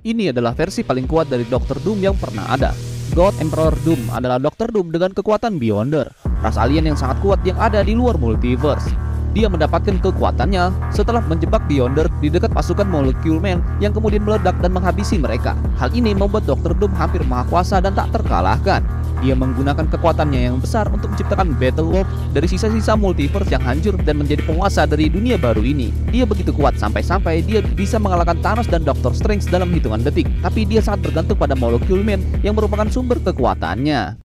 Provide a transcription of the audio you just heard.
Ini adalah versi paling kuat dari Dr. Doom yang pernah ada. God Emperor Doom adalah Dr. Doom dengan kekuatan Beyonder, ras alien yang sangat kuat yang ada di luar multiverse. Dia mendapatkan kekuatannya setelah menjebak Beyonder di dekat pasukan Molecule Man yang kemudian meledak dan menghabisi mereka. Hal ini membuat Dr. Doom hampir maha kuasa dan tak terkalahkan. Dia menggunakan kekuatannya yang besar untuk menciptakan Battle World dari sisa-sisa multiverse yang hancur dan menjadi penguasa dari dunia baru ini. Dia begitu kuat sampai-sampai dia bisa mengalahkan Thanos dan Doctor Strange dalam hitungan detik. Tapi dia sangat bergantung pada Molecule Man yang merupakan sumber kekuatannya.